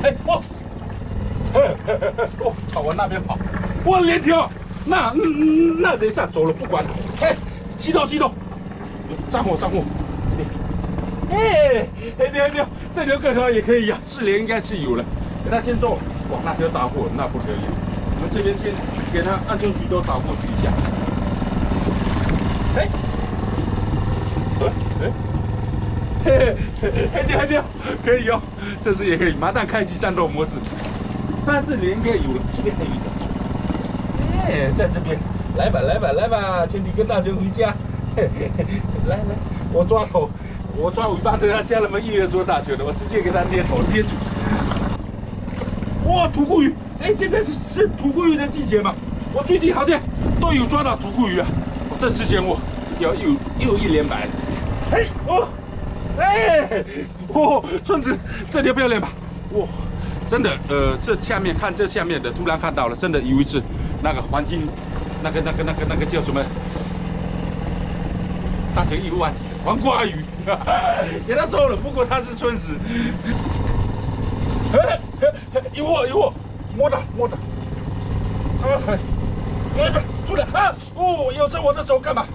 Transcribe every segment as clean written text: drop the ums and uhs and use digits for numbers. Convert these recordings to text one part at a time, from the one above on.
哎，哦，哦，朝我那边跑，我连条，那等一下走了不管，哎，激动，上货，这边，哎，黑条，这条个条也可以呀，四连应该是有了，给他先走，哇，那条大货那不得了，我们这边先给他安全局都打过去一下，哎。黑掉，可以哦，这次也可以，马上开启战斗模式。3、4连应该有了，这边还有一个。哎，在这边，来吧，兄弟跟大雄回家。来，我抓头，我抓尾巴，等他家人们一人捉大雄的，我直接给他捏头捏住。哇，土库鱼，哎，现在是土库鱼的季节嘛？我最近好像都有抓到土库鱼啊。这之前我又一连买。哎，哦。哎，哦，孙子，这条漂亮吧？哇，真的，这下面看这下面的，突然看到了，真的以为是那个黄金，那个叫什么？大成1万黄瓜鱼，给他做了，不过他是孙子。哎，有我，摸到，出来啊！哦，咬着我的手干嘛？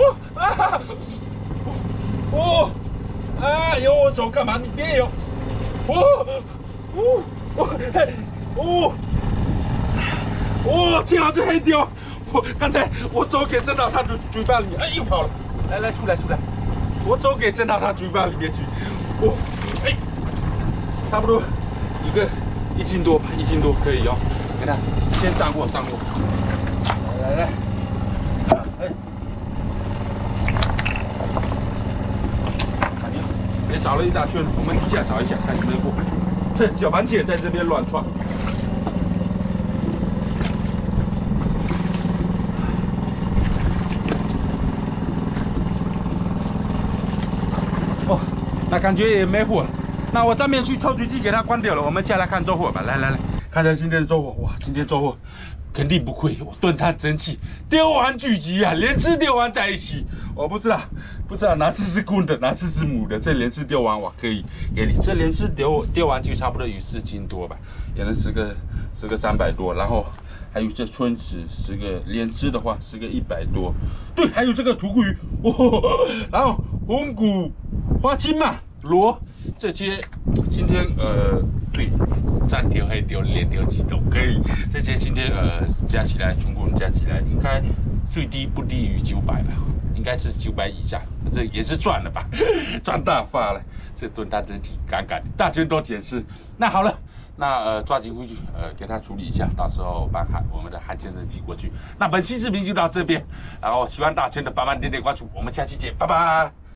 咬我手干嘛？你别咬！幸好这黑雕，刚才我手给伸到他的嘴巴里面，哎，又跑了！来，出来！我手给伸到他嘴巴里面去，哎，差不多一个1斤多吧，1斤多可以哦。给他先上货，来，哎。也找了一大圈，我们底下找一下，看有没有货。这小螃蟹在这边乱窜。哦，那感觉也没货了。那我这边去抽取机给它关掉了，我们下来看周货吧。来，看一下今天的周货。哇，今天周货肯定不亏，我炖汤蒸汽，钓丸聚集啊，连吃钓丸在一起。我不知道哪只是公的，哪只是母的。这连吃钓丸我可以给你，这连吃钓丸就差不多有4斤多吧，也能十个300多。然后还有这春子10个，连吃的话10个100多。对，还有这个土库鱼，然后红骨、花青嘛、螺这些，今天对，3条黑条连条鸡都可以。这些今天加起来，全部加起来应该最低不低于900吧。应该是900以上，这也是赚了吧，赚大发了。这炖汤整体杠的，大圈都检视。那好了，那抓紧回去给他处理一下，到时候把我们的韩先生寄过去。那本期视频就到这边，然后喜欢大圈的帮忙点关注，我们下期见，拜拜。